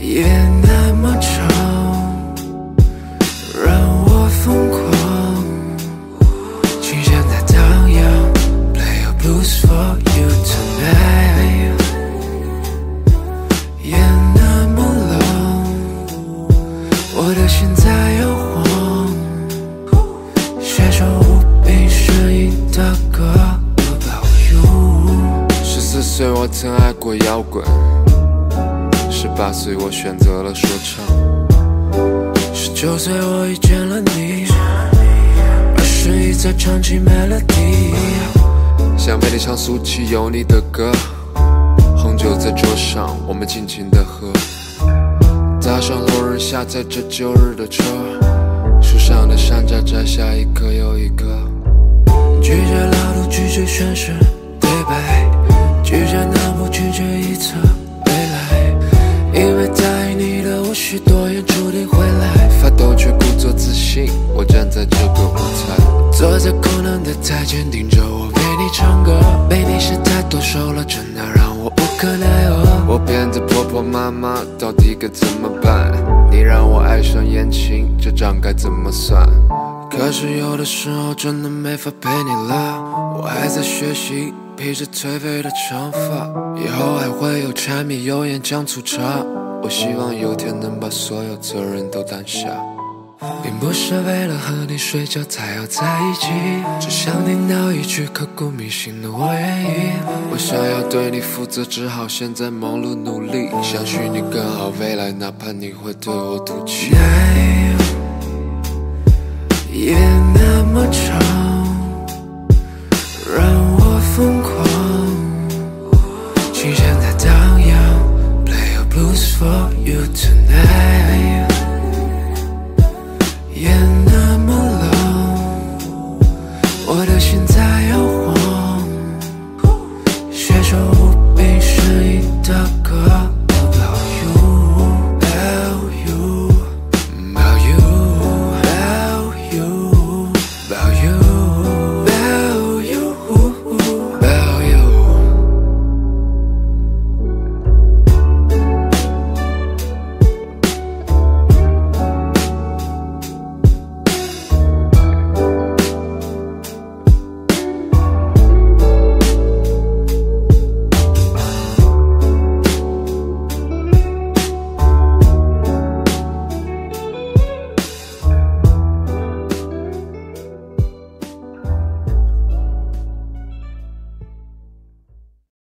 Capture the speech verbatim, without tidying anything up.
夜那么长，让我疯狂，琴弦在荡漾 Play a blues for you tonight。 夜那么冷，我的心在摇晃，写首无病呻吟的歌 About you。 十四岁我曾爱过摇滚，十八岁我选择了说唱， 十九岁我遇见了你，二十一才唱起 melody。 想陪你唱俗气油腻的歌，红酒在桌上，我们尽情的喝。搭上落日下载着旧日的车，树上的山楂摘下一颗又一颗。 拒绝劳碌，拒绝宣誓对白，拒绝那部，拒绝一侧未来。因为答应你的我许多也注定回来， 发抖却故作自信，我站在这个舞台， 坐在空荡的台前，盯着我为你唱歌。被你是太多手了，真的让我无可奈何。 我变得婆婆妈妈，到底该怎么办？你让我爱上眼睛，这账该怎么算？ 可是有的时候真的没法陪你了，我还在学习披着颓废的长发，以后还会有柴米油盐酱醋茶。我希望有天能把所有责任都担下，并不是为了和你睡觉才要在一起，只想听到一句刻骨铭心的我愿意。 我想要对你负责，只好现在忙碌努力，想许你更好未来，哪怕你会对我赌气。 夜那么长，让我疯狂，琴弦在荡漾 Play a blues for you tonight。